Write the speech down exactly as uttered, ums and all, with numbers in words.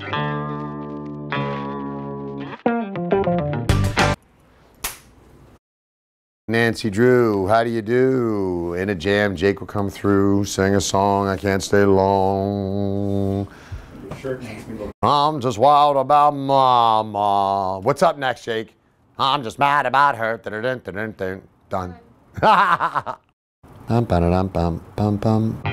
Nancy Drew, how do you do? In a jam, Jake will come through, sing a song, I can't stay long. I'm just wild about mama. What's up next, Jake? I'm just mad about her. Dun. Dun. Bum, ba-da-dum, bum, bum, bum.